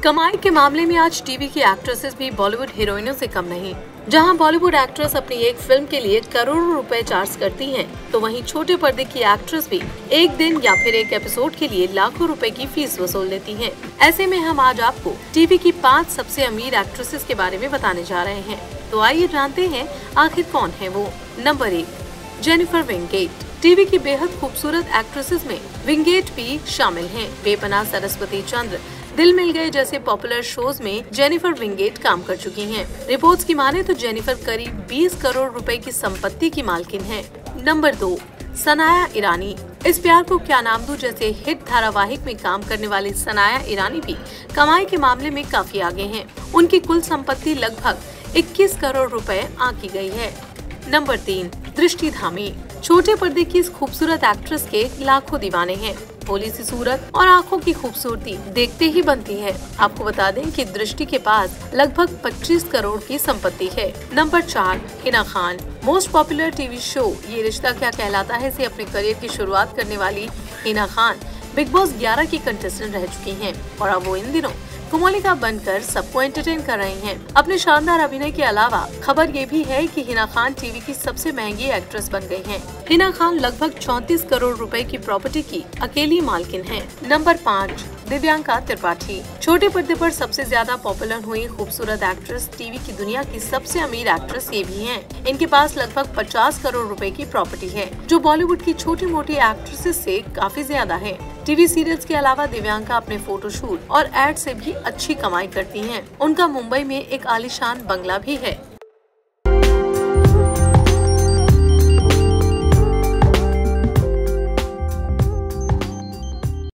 कमाई के मामले में आज टीवी की एक्ट्रेसेस भी बॉलीवुड हीरोइनों से कम नहीं। जहां बॉलीवुड एक्ट्रेस अपनी एक फिल्म के लिए करोड़ों रुपए चार्ज करती हैं, तो वहीं छोटे पर्दे की एक्ट्रेस भी एक दिन या फिर एक एपिसोड के लिए लाखों रुपए की फीस वसूल लेती हैं। ऐसे में हम आज आपको टीवी की 5 सबसे अमीर एक्ट्रेसेस के बारे में बताने जा रहे हैं। तो आइए जानते हैं आखिर कौन है वो। Number 1, Jennifer Winget. टीवी की बेहद खूबसूरत एक्ट्रेसेस में विंगेट भी शामिल हैं। बेपनाह सरस्वती चंद्र, दिल मिल गए जैसे पॉपुलर शोज में जेनिफर विंगेट काम कर चुकी हैं। रिपोर्ट्स की माने तो जेनिफर करीब 20 करोड़ रुपए की संपत्ति की मालकिन है। नंबर 2, सनाया ईरानी। इस प्यार को क्या नाम दूं जैसे हिट धारावाहिक में काम करने वाली सनाया ईरानी भी कमाई के मामले में काफी आगे हैं। उनकी कुल संपत्ति लगभग 21 करोड़ रुपए आंकी गई है। नंबर 3, दृष्टि धामी। छोटे पर्दे की इस खूबसूरत एक्ट्रेस के लाखों दीवाने हैं। भोली सी सूरत और आंखों की खूबसूरती देखते ही बनती है। आपको बता दें कि दृष्टि के पास लगभग 25 करोड़ की संपत्ति है। Number 4, Hina Khan. Most popular TV show Yeh Rishta क्या कहलाता है से अपने करियर की शुरुआत करने वाली हिना खान बिग बॉस 11 की कंटेस्टेंट रह चुकी हैं और अब वो इन दिनों कुमोलिका बनकर सबको एंटरटेन कर रही हैं। अपने शानदार अभिनय के अलावा खबर ये भी है कि हिना खान टीवी की सबसे महंगी एक्ट्रेस बन गई हैं। हिना खान लगभग 34 करोड़ रुपए की प्रॉपर्टी की अकेली मालकिन हैं। नंबर 5, दिव्यांका त्रिपाठी। छोटे पर्दे पर सबसे ज्यादा पॉपुलर हुई खूबसूरत एक्ट्रेस, टीवी की दुनिया की सबसे अमीर एक्ट्रेस ये भी हैं। इनके पास लगभग 50 करोड़ रुपए की प्रॉपर्टी है, जो बॉलीवुड की छोटी मोटी एक्ट्रेसेस से काफी ज्यादा है। टीवी सीरियल्स के अलावा दिव्यांका अपने फोटोशूट और एड से भी अच्छी कमाई करती हैं। उनका मुंबई में एक आलीशान बंगला भी है।